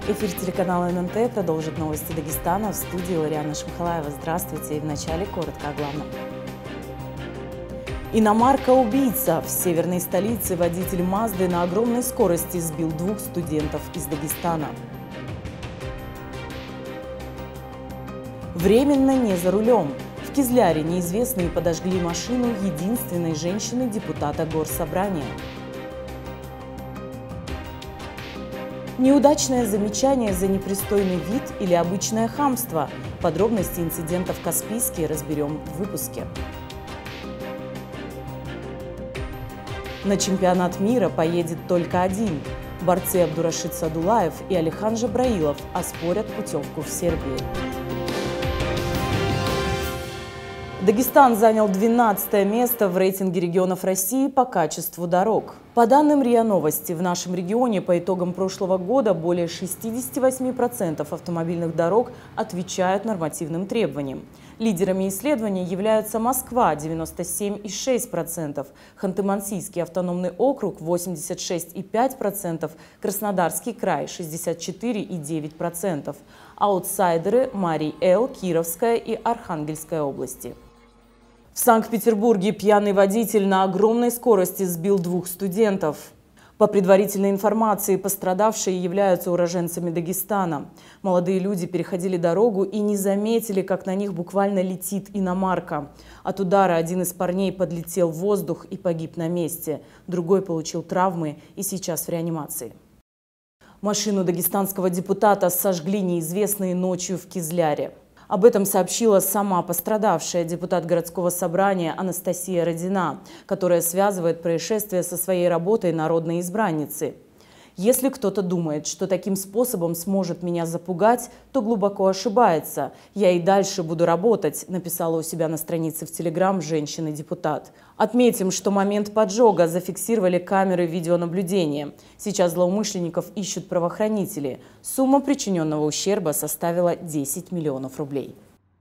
Эфир телеканала ННТ продолжит новости Дагестана. В студии Лариана Шмхалаева. Здравствуйте. И в начале коротко о главном. Иномарка-убийца. В северной столице водитель Мазды на огромной скорости сбил 2 студентов из Дагестана. Временно не за рулем. В Кизляре неизвестные подожгли машину единственной женщины-депутата Горсобрания. Неудачное замечание за непристойный вид или обычное хамство. Подробности инцидента в Каспийске разберем в выпуске. На чемпионат мира поедет только один. Борцы Абдурашид Садулаев и Алихан Жабраилов оспорят путевку в Сербию. Дагестан занял 12 место в рейтинге регионов России по качеству дорог. По данным РИА Новости, в нашем регионе по итогам прошлого года более 68% автомобильных дорог отвечают нормативным требованиям. Лидерами исследования являются Москва – 97,6%, Ханты-Мансийский автономный округ – 86,5%, Краснодарский край – 64,9%. Аутсайдеры – Марий-Эл, Кировская и Архангельская области. В Санкт-Петербурге пьяный водитель на огромной скорости сбил 2 студентов. По предварительной информации, пострадавшие являются уроженцами Дагестана. Молодые люди переходили дорогу и не заметили, как на них буквально летит иномарка. От удара один из парней подлетел в воздух и погиб на месте. Другой получил травмы и сейчас в реанимации. Машину дагестанского депутата сожгли неизвестные ночью в Кизляре. Об этом сообщила сама пострадавшая, депутат городского собрания Анастасия Родина, которая связывает происшествие со своей работой народной избранницы. «Если кто-то думает, что таким способом сможет меня запугать, то глубоко ошибается. Я и дальше буду работать», написала у себя на странице в Телеграм женщина-депутат. Отметим, что момент поджога зафиксировали камеры видеонаблюдения. Сейчас злоумышленников ищут правоохранители. Сумма причиненного ущерба составила 10 миллионов рублей.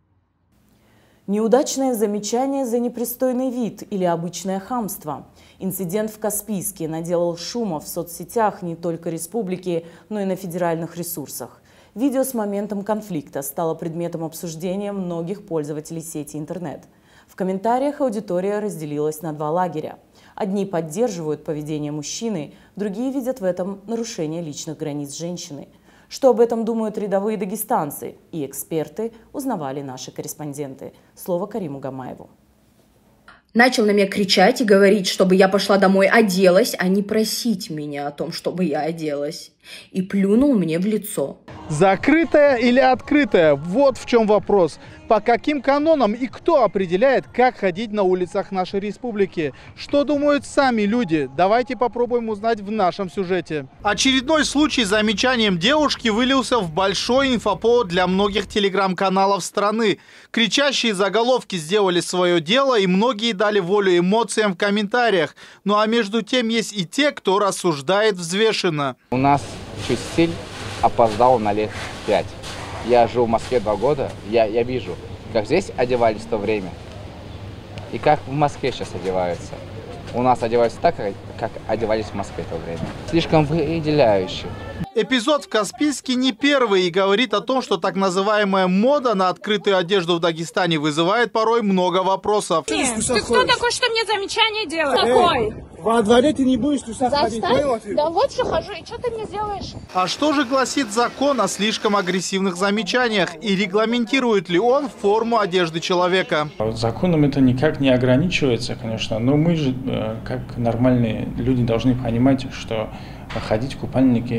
Неудачное замечание за непристойный вид или обычное хамство. Инцидент в Каспийске наделал шума в соцсетях не только республики, но и на федеральных ресурсах. Видео с моментом конфликта стало предметом обсуждения многих пользователей сети интернет. В комментариях аудитория разделилась на 2 лагеря. Одни поддерживают поведение мужчины, другие видят в этом нарушение личных границ женщины. Что об этом думают рядовые дагестанцы и эксперты, узнавали наши корреспонденты. Слово Кариму Гамаеву. Начал на меня кричать и говорить, чтобы я пошла домой, оделась, а не просить меня о том, чтобы я оделась. И плюнул мне в лицо. Закрытая или открытая? Вот в чем вопрос. По каким канонам и кто определяет, как ходить на улицах нашей республики? Что думают сами люди? Давайте попробуем узнать в нашем сюжете. Очередной случай с замечанием девушки вылился в большой инфоповод для многих телеграм-каналов страны. Кричащие заголовки сделали свое дело, и многие дали волю эмоциям в комментариях. Ну а между тем есть и те, кто рассуждает взвешенно. У нас чуть стиль опоздал на лет 5. Я живу в Москве 2 года, я вижу, как здесь одевались в то время и как в Москве сейчас одеваются. У нас одеваются так, как одевались в Москве в то время. Слишком выделяющие. Эпизод в Каспийске не первый и говорит о том, что так называемая мода на открытую одежду в Дагестане вызывает порой много вопросов. Ты кто такой, что мне замечание делать? Какой? Во дворе ты не будешь туда ходить. Да вот же хожу, и что ты мне сделаешь? А что же гласит закон о слишком агрессивных замечаниях и регламентирует ли он форму одежды человека? Законом это никак не ограничивается, конечно, но мы же, как нормальные люди, должны понимать, что ходить в купальнике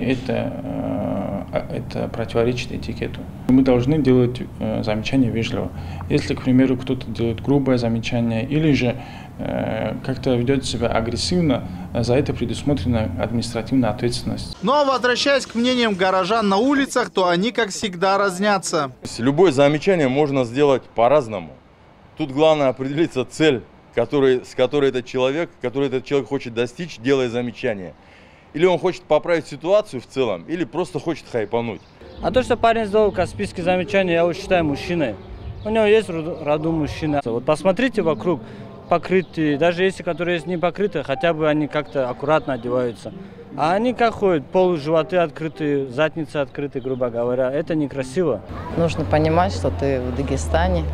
это противоречит этикету. Мы должны делать замечания вежливо. Если, к примеру, кто-то делает грубое замечание или же как-то ведет себя агрессивно, за это предусмотрена административная ответственность. Ну а возвращаясь к мнениям горожан на улицах, то они, как всегда, разнятся. Любое замечание можно сделать по-разному. Тут главное определиться цель, с которой этот человек хочет достичь, делая замечание. Или он хочет поправить ситуацию в целом, или просто хочет хайпануть. А то, что парень сделал каспийские замечания, я его считаю мужчиной. У него есть в роду мужчина. Вот посмотрите вокруг. покрытые, даже если которые не покрыты, хотя бы они как-то аккуратно одеваются. А они как ходят, полуживоты открыты, задницы открыты, грубо говоря. Это некрасиво. Нужно понимать, что ты в Дагестане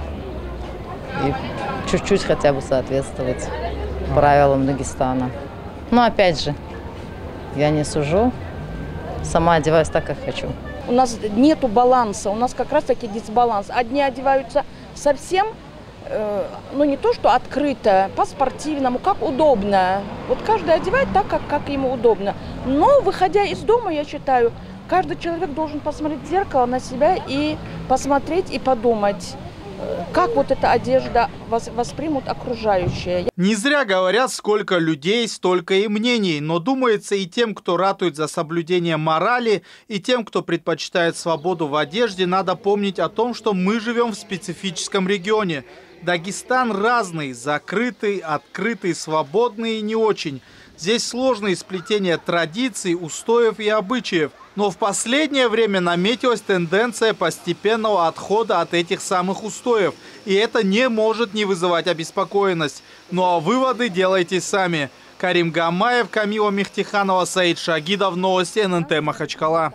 и чуть-чуть хотя бы соответствовать правилам Дагестана. Но опять же, я не сужу, сама одеваюсь так, как хочу. У нас нету баланса, у нас как раз таки дисбаланс. Одни одеваются совсем, ну не то, что открыто, по-спортивному, как удобно. Вот каждый одевает так, как ему удобно. Но, выходя из дома, я считаю, каждый человек должен посмотреть в зеркало на себя и посмотреть и подумать, как вот эта одежда воспримут окружающие. Не зря говорят, сколько людей, столько и мнений. Но думается и тем, кто ратует за соблюдение морали, и тем, кто предпочитает свободу в одежде, надо помнить о том, что мы живем в специфическом регионе. Дагестан разный, закрытый, открытый, свободный и не очень. Здесь сложные сплетения традиций, устоев и обычаев. Но в последнее время наметилась тенденция постепенного отхода от этих самых устоев. И это не может не вызывать обеспокоенность. Ну а выводы делайте сами. Карим Гамаев, Камила Мехтиханова, Саид Шагидов. Новости ННТ Махачкала.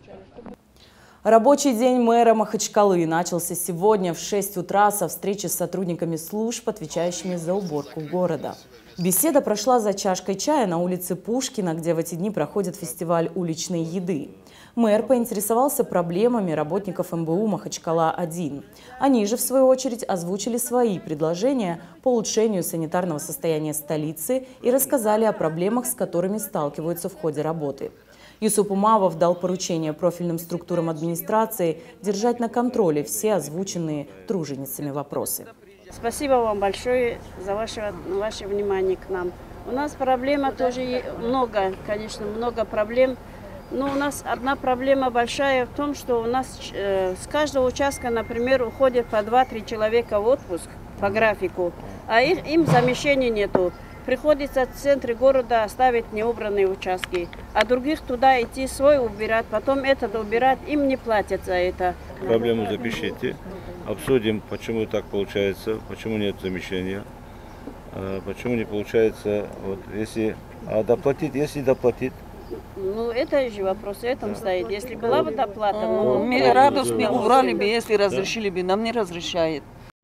Рабочий день мэра Махачкалы начался сегодня в 6 утра со встречи с сотрудниками служб, отвечающими за уборку города. Беседа прошла за чашкой чая на улице Пушкина, где в эти дни проходит фестиваль уличной еды. Мэр поинтересовался проблемами работников МБУ Махачкала-1. Они же, в свою очередь, озвучили свои предложения по улучшению санитарного состояния столицы и рассказали о проблемах, с которыми сталкиваются в ходе работы. Юсуп Умавов дал поручение профильным структурам администрации держать на контроле все озвученные труженицами вопросы. Спасибо вам большое за ваше внимание к нам. У нас проблема тоже много, конечно, много проблем. Но у нас одна проблема большая в том, что у нас с каждого участка, например, уходит по 2-3 человека в отпуск по графику, а им замещения нету. Приходится в центре города оставить неубранные участки, а других туда идти свой убирать, потом этот убирать, им не платят за это. Проблему запишите, обсудим, почему так получается, почему нет замещения, почему не получается, вот, если доплатить, если доплатить. Ну, это же вопрос, этом стоит. Если была бы доплата, мы радостно убрали бы, если разрешили бы, нам не разрешает.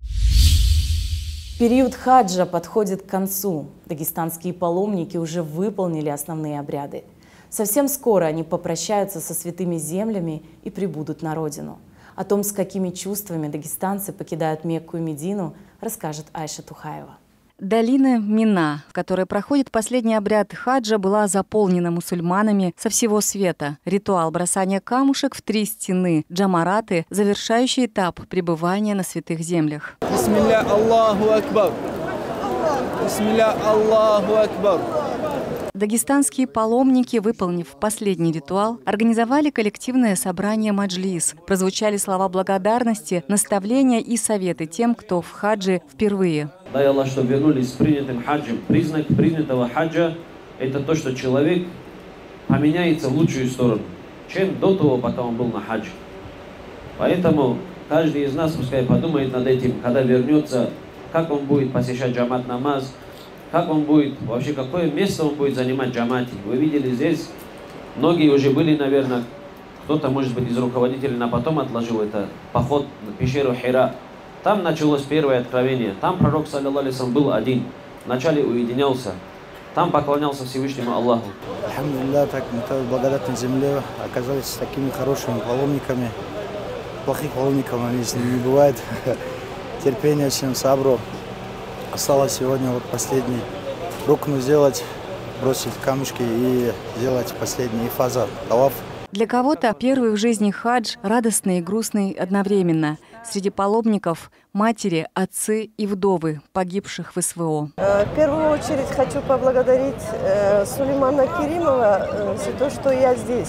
Период хаджа подходит к концу. Дагестанские паломники уже выполнили основные обряды. Совсем скоро они попрощаются со святыми землями и прибудут на родину. О том, с какими чувствами дагестанцы покидают Мекку и Медину, расскажет Айша Тухаева. Долина Мина, в которой проходит последний обряд хаджа, была заполнена мусульманами со всего света. Ритуал бросания камушек в 3 стены, джамараты, завершающий этап пребывания на святых землях. Бисмилля Аллаху Акбар. Бисмилля Аллаху Акбар. Дагестанские паломники, выполнив последний ритуал, организовали коллективное собрание «Маджлис». Прозвучали слова благодарности, наставления и советы тем, кто в хадже впервые. Дай Аллах, чтобы вернулись с принятым хаджем. Признак принятого хаджа – это то, что человек поменяется в лучшую сторону, чем до того, пока он был на хадже. Поэтому каждый из нас пускай подумает над этим, когда вернется, как он будет посещать джамат намаз, как он будет, вообще какое место он будет занимать в джамате. Вы видели здесь, многие уже были, наверное, кто-то, может быть, из руководителей на потом отложил это, поход на пещеру Хира. Там началось первое откровение. Там пророк, саллиллаху алейхи вассалям, был один. Вначале уединялся. Там поклонялся Всевышнему Аллаху. Алхамдулилlah, так на той благодатной земле оказались такими хорошими паломниками. Плохих паломников на жизни не бывает. Терпение, всем сабру. Осталось сегодня вот последний рукну сделать, бросить камушки и сделать последний фаза таваф. Для кого-то первый в жизни хадж радостный и грустный одновременно. Среди паломников матери, отцы и вдовы, погибших в СВО. В первую очередь хочу поблагодарить Сулеймана Керимова за то, что я здесь.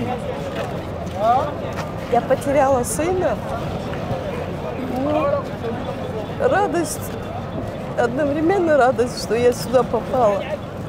Я потеряла сына. Но радость, одновременно радость, что я сюда попала.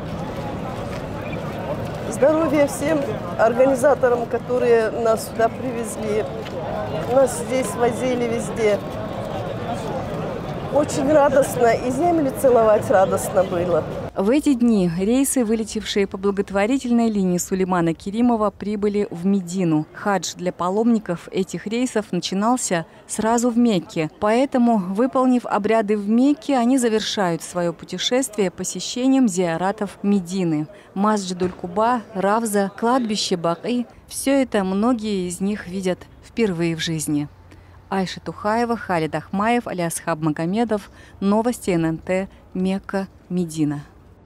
Здоровья всем организаторам, которые нас сюда привезли. Нас здесь возили везде. очень радостно, и землю целовать радостно было. В эти дни рейсы, вылетевшие по благотворительной линии Сулеймана Керимова, прибыли в Медину. Хадж для паломников этих рейсов начинался сразу в Мекке. Поэтому, выполнив обряды в Мекке, они завершают свое путешествие посещением зиаратов Медины. Масджид-уль-Куба, Равза, кладбище Баки – все это многие из них видят впервые в жизни. Айша Тухаева, Халид Ахмаев, Алиасхаб Магомедов. Новости ННТ. Мекка, Медина.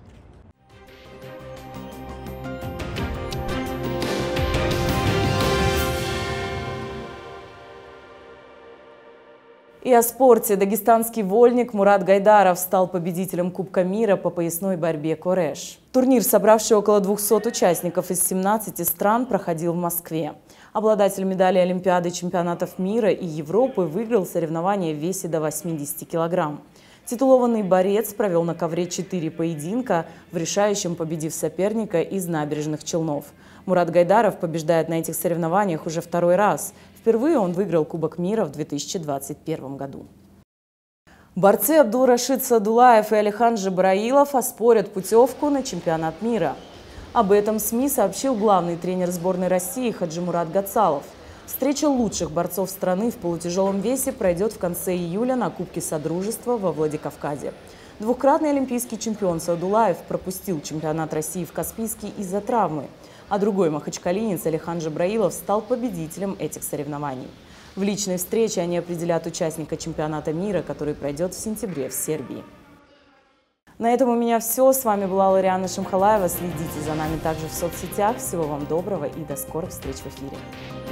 И о спорте. Дагестанский вольник Мурат Гайдаров стал победителем Кубка мира по поясной борьбе «Кореш». Турнир, собравший около 200 участников из 17 стран, проходил в Москве. Обладатель медалей Олимпиады, чемпионатов мира и Европы выиграл соревнования в весе до 80 килограмм. Титулованный борец провел на ковре 4 поединка, в решающем победив соперника из Набережных Челнов. Мурат Гайдаров побеждает на этих соревнованиях уже второй раз. Впервые он выиграл Кубок мира в 2021 году. Борцы Абдул-Рашид Садулаев и Алихан Джабраилов оспорят путевку на чемпионат мира. Об этом СМИ сообщил главный тренер сборной России Хаджимурат Гацалов. Встреча лучших борцов страны в полутяжелом весе пройдет в конце июля на Кубке Содружества во Владикавказе. Двукратный олимпийский чемпион Садулаев пропустил чемпионат России в Каспийске из-за травмы, а другой махачкалинец Алихан Джабраилов стал победителем этих соревнований. В личной встрече они определят участника чемпионата мира, который пройдет в сентябре в Сербии. На этом у меня все. С вами была Лариана Шамхалаева. Следите за нами также в соцсетях. Всего вам доброго и до скорых встреч в эфире.